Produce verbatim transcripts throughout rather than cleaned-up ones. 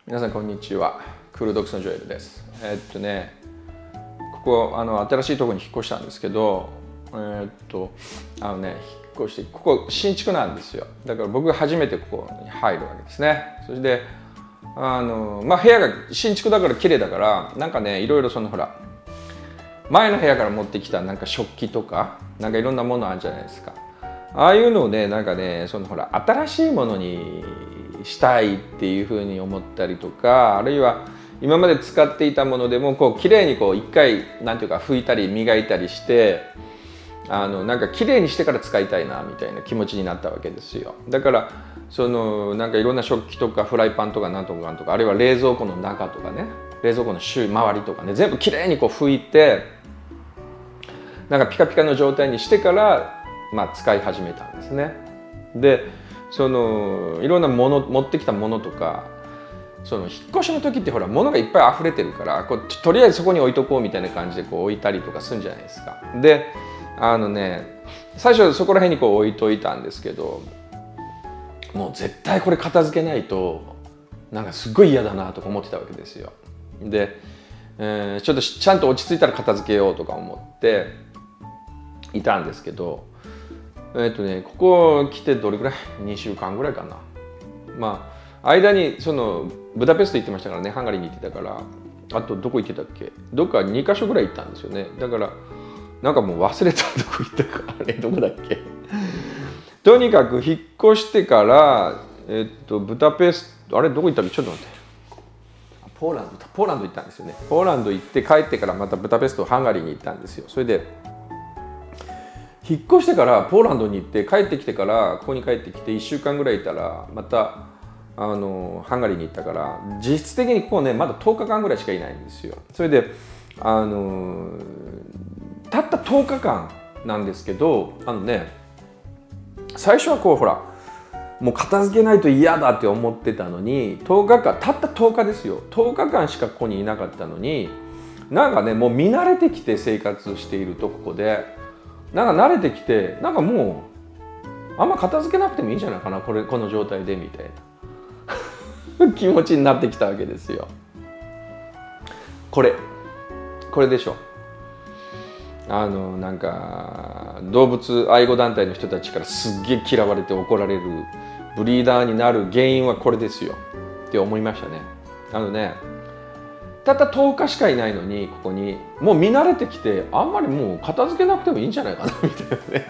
皆さんこんにちは。クールドックスのジョエルです。えー、っとね、ここあの新しいところに引っ越したんですけど、えー、っとあのね引っ越してここ新築なんですよ。だから僕が初めてここに入るわけですね。それであのまあ部屋が新築だから綺麗だからなんかねいろいろそのほら前の部屋から持ってきたなんか食器とかなんかいろんなものあるじゃないですか。ああいうのをねなんかねそのほら新しいものにしたいっていうふうに思ったりとか、あるいは今まで使っていたものでもこう綺麗にこう一回なんていうか拭いたり磨いたりしてあのなんか綺麗にしてから使いたいなみたいな気持ちになったわけですよ。だからそのなんかいろんな食器とかフライパンとかなんとかなんとか、あるいは冷蔵庫の中とかね、冷蔵庫の周周りとかね、全部綺麗にこう拭いてなんかピカピカの状態にしてから、まあ、使い始めたんですね。でそのいろんなもの持ってきたものとか、その引っ越しの時ってほら物がいっぱい溢れてるからこうとりあえずそこに置いとこうみたいな感じでこう置いたりとかするんじゃないですか。であのね最初そこら辺にこう置いといたんですけど、もう絶対これ片付けないとなんかすっごい嫌だなとか思ってたわけですよ。で、えー、ちょっとちゃんと落ち着いたら片付けようとか思っていたんですけど、えっとねここ来てどれぐらいにしゅうかんぐらいかな。まあ間にそのブダペスト行ってましたからね、ハンガリーに行ってたから、あとどこ行ってたっけ、どっかにかしょぐらい行ったんですよね。だからなんかもう忘れたどこ行ったか、あれどこだっけとにかく引っ越してからえっとブダペスト、あれどこ行ったっけ、ちょっと待って、ポーランドポーランド行ったんですよね。ポーランド行って帰ってからまたブダペストハンガリーに行ったんですよ。それで引っ越してからポーランドに行って帰ってきてからここに帰ってきていっしゅうかんぐらいいたらまたあのハンガリーに行ったから、実質的にここねまだとおかかんぐらいしかいないんですよ。それであのたったとおかかんなんですけど、あのね最初はこうほらもう片付けないと嫌だって思ってたのに、とおかかんたったとおかですよ、とおかかんしかここにいなかったのに、なんかねもう見慣れてきて生活しているとここでなんか慣れてきて、なんかもうあんま片付けなくてもいいんじゃないかなこれこの状態でみたいな気持ちになってきたわけですよ。これこれでしょ。あのなんか動物愛護団体の人たちからすっげえ嫌われて怒られるブリーダーになる原因はこれですよって思いましたね。あのねたったとおかしかいないのにここにもう見慣れてきて、あんまりもう片付けなくてもいいんじゃないかなみたいなね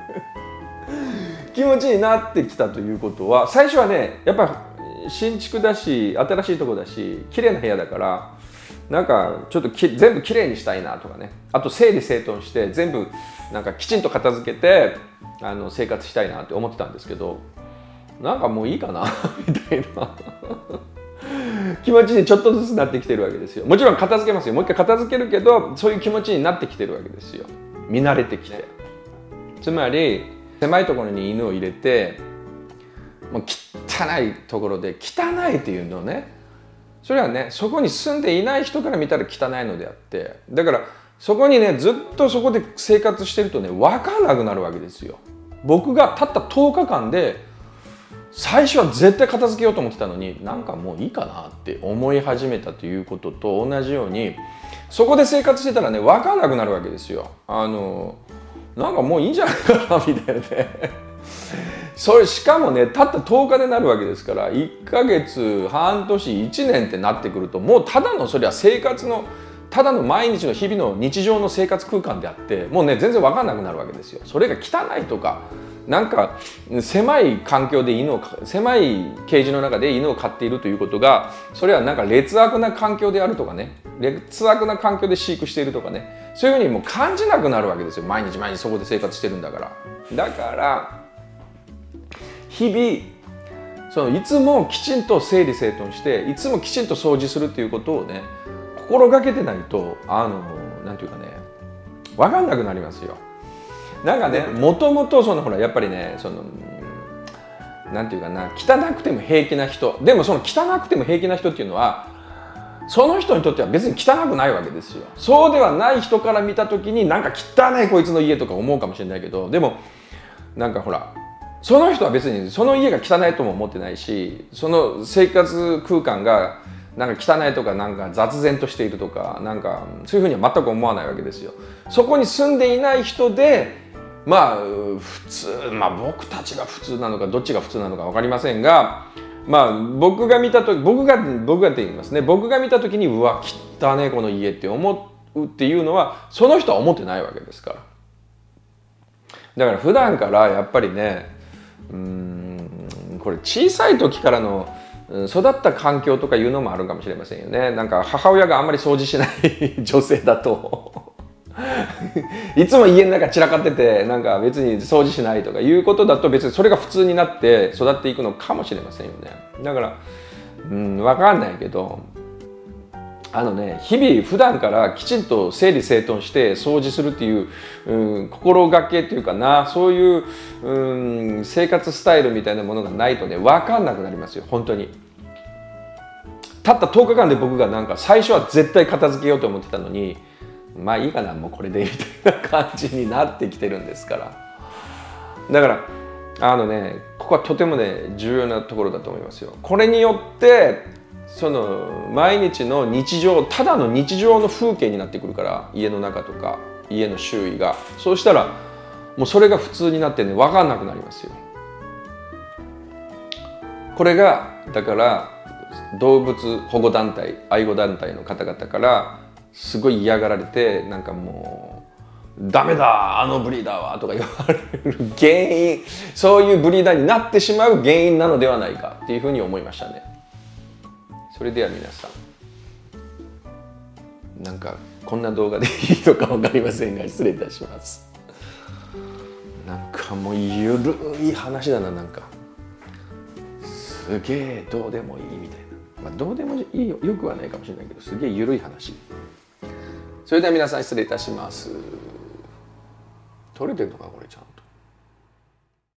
気持ちになってきたということは、最初はねやっぱり新築だし新しいとこだし綺麗な部屋だからなんかちょっとき全部きれいにしたいなとかね、あと整理整頓して全部なんかきちんと片付けてあの生活したいなって思ってたんですけど、なんかもういいかなみたいな気持ちにちょっとずつなってきてるわけですよ。もちろん片付けますよ、もう一回片付けるけどそういう気持ちになってきてるわけですよ、見慣れてきて。つまり狭いところに犬を入れてもう汚いところで汚いっていうのね、それはねそこに住んでいない人から見たら汚いのであって、だからそこにねずっとそこで生活してるとね分かんなくなるわけですよ。僕がたったとおかかんで最初は絶対片付けようと思ってたのに、なんかもういいかなって思い始めたということと同じように、そこで生活してたらね分かんなくなるわけですよ。あのなんかもういいんじゃないかなみたいなねそれしかもねたったとおかでなるわけですから、いっかげつ半年いちねんってなってくるともうただのそれは生活のただの毎日の日々の日常の生活空間であって、もうね全然分かんなくなるわけですよ。それが汚いとかなんか狭い環境で犬を狭いケージの中で犬を飼っているということが、それはなんか劣悪な環境であるとかね、劣悪な環境で飼育しているとかね、そういうふうにもう感じなくなるわけですよ。毎日毎日そこで生活してるんだから。だから日々そのいつもきちんと整理整頓していつもきちんと掃除するっていうことをね心がけてないと、あのなんていうかね分かんなくなりますよ。なんかねもともとそのほらやっぱりねそのなんていうかな汚くても平気な人でも、その汚くても平気な人っていうのはその人にとっては別に汚くないわけですよ。そうではない人から見た時になんか汚いこいつの家とか思うかもしれないけど、でもなんかほらその人は別にその家が汚いとも思ってないし、その生活空間がなんか汚いとかなんか雑然としているとかなんかそういうふうには全く思わないわけですよ。そこに住んでいない人でまあ普通、まあ僕たちが普通なのかどっちが普通なのか分かりませんが、まあ僕が見た時僕が僕がって言いますね、僕が見た時にうわ汚ねこの家って思うっていうのはその人は思ってないわけですから。だから普段からやっぱりね、うーんこれ小さい時からの育った環境とかいうのもあるかもしれませんよね。なんか母親があんまり掃除しない女性だといつも家の中散らかっててなんか別に掃除しないとかいうことだと別にそれが普通になって育っていくのかもしれませんよね。だからうん分かんないけど、あのね日々普段からきちんと整理整頓して掃除するっていう、うん、心がけっていうかな、そういう、うん、生活スタイルみたいなものがないとね分かんなくなりますよ本当に。たったとおかかんで僕がなんか最初は絶対片付けようと思ってたのに、まあいいかなもうこれでみたいな感じになってきてるんですから。だからあのねここはとてもね重要なところだと思いますよ。これによってその毎日の日常、ただの日常の風景になってくるから、家の中とか家の周囲が、そうしたらもうそれが普通になってね分かんなくなりますよ。これがだから動物保護団体愛護団体の方々からすごい嫌がられて、なんかもうダメだあのブリーダーはとか言われる原因、そういうブリーダーになってしまう原因なのではないかっていうふうに思いましたね。それでは皆さん、なんかこんな動画でいいのか分かりませんが失礼いたします。なんかもうゆるい話だな、なんかすげえどうでもいいみたいな、まあ、どうでもいいよよくはないかもしれないけど、すげえゆるい話。それでは皆さん失礼いたします。撮れてるのかこれちゃんと。